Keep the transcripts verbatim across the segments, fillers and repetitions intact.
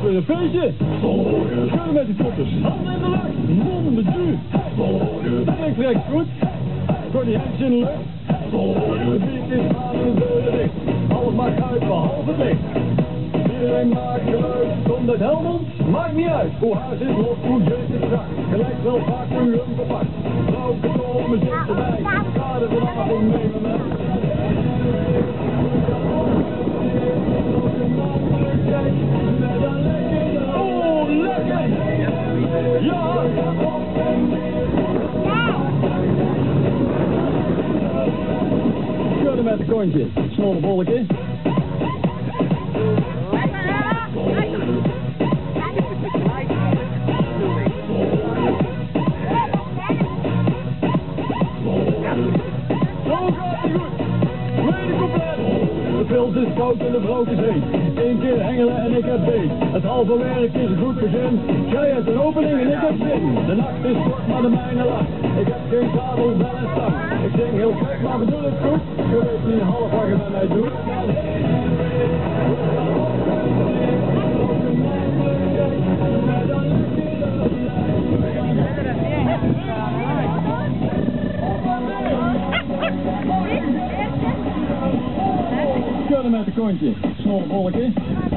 weer een feestje. Schudden met die poppers. Handen in de lucht. Mond de duur. Links rechts goed. Gooi die handjes in de lucht. De beat is aan de deuren dicht. Alles maakt uit behalve dicht. Iedereen maakt geluid. Komt uit Helmond? Maakt niet uit. Hoe haar zit los, hoe jeugd is strak. Gelijk wel vaak nu een verpakt. Vrouw komen zit erbij. Ga er vanavond mee met mij. Oh, lekker! Ja! Schudden met een kontje. Snolle bolletje. De pils is koud en de brood is heet. Eén keer hengelen en ik heb beet. Het halve werk is een goed begin. Jij hebt een opening en ik heb zin. De nacht is kort, maar de mijne lacht. Ik heb geen zadel, wel en stang. Ik zing heel gek, maar bedoel het goed. Je weet niet half wat je met mij doet. Schudden met een kontje. Snolle bolletje.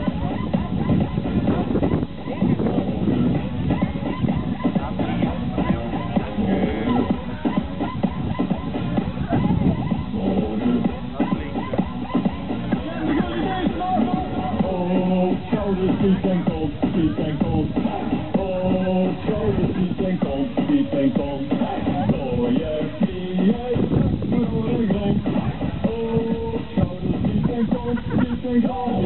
Oh, schouders, piep en kont, piep en kont. Oh, schouders, piep en kont, piep en kont. Door je knieën, door de grond. Oh, schouders, piep en kont, piep en kont.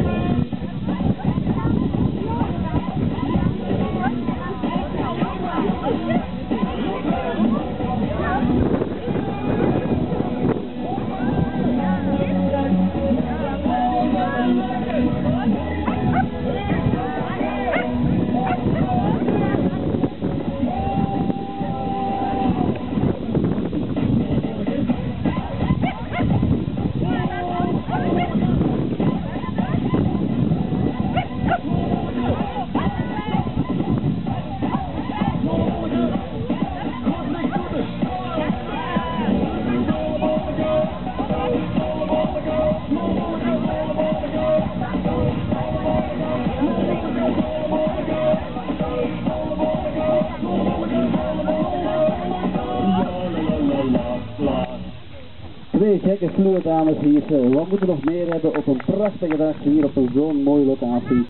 Twee gekke vloerdames hier zo. Wat moeten we nog meer hebben op een prachtige dag hier op een zo'n mooie locatie?